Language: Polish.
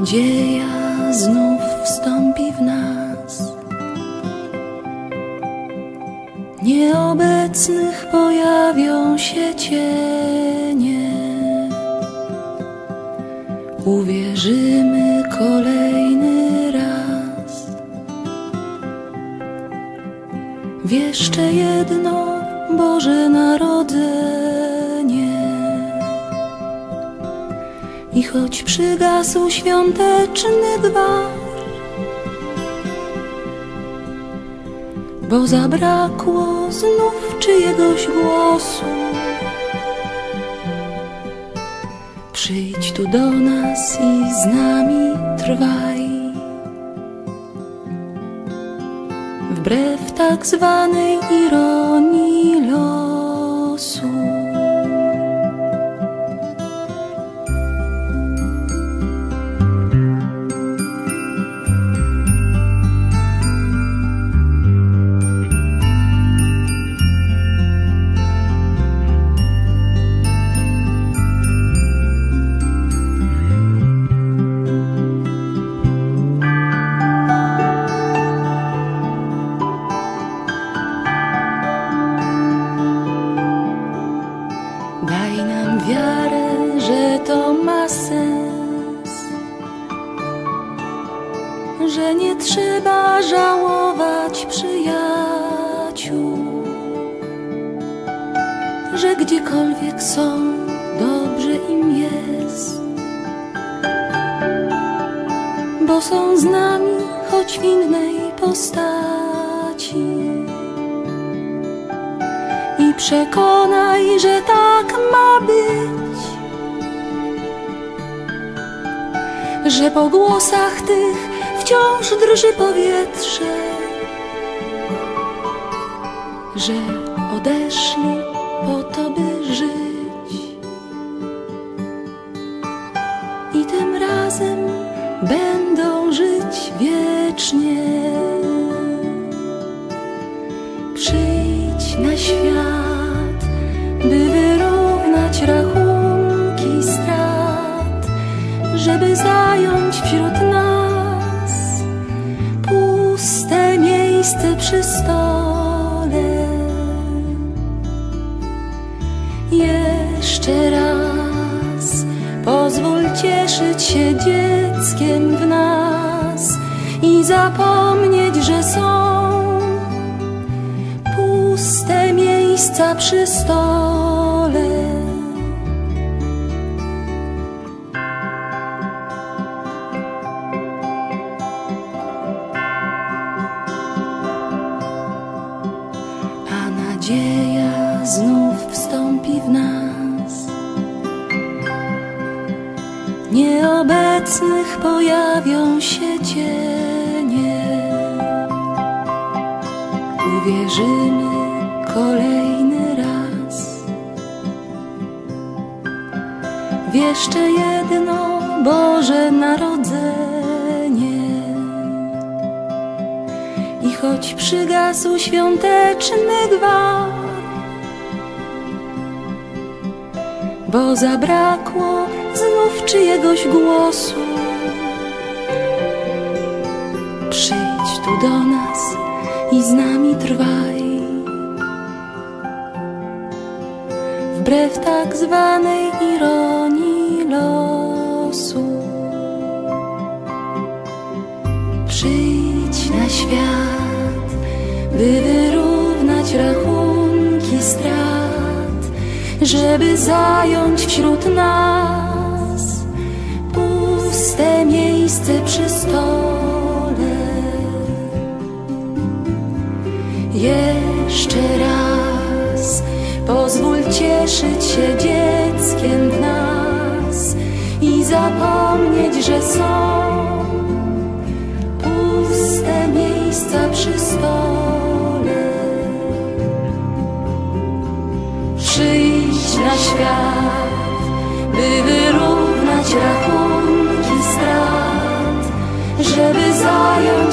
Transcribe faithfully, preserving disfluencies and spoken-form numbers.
nadzieja znów wstąpi w nas. Nieobecnych pojawią się cienie. Uwierzymy kolejny raz w jeszcze jedno Boże Narodzenie. I choć przygasł świąteczny gwar, bo zabrakło znów czyjegoś głosu, przyjdź tu do nas i z nami trwaj. Wbrew tak zwanej ironii losu. Daj nam wiarę, że to ma sens, że nie trzeba żałować przyjaciół, że gdziekolwiek są, dobrze im jest, bo są z nami, choć w innej postaci. I przekonaj, że tak ma być, że po głosach tych wciąż drży powietrze, że odeszli po to, by żyć. I tym razem będą żyć wiecznie. Przyjdź na świat, by wyrównać rachunki strat, żeby zająć wśród nas puste miejsce przy stole. Jeszcze raz pozwól cieszyć się dzieckiem w nas i zapomnieć, że są puste miejsca przy stole. A nadzieja znów wstąpi w nas. Nieobecnych pojawią się cienie. Uwierzymy kolejny raz w jeszcze jedno Boże Narodzenie. I choć przygasł świąteczny gwar, bo zabrakło znów czyjegoś głosu, przyjdź tu do nas i z nami trwaj. Wbrew tak zwanej ironii losu. Przyjdź na świat, by wyrównać rachunki strat, żeby zająć wśród nas puste miejsce przy stole. Jeszcze raz pozwól cieszyć się dzieckiem w nas i zapomnieć, że są puste miejsca przy stole. Przyjdź na świat, by wyrównać rachunki strat, żeby zająć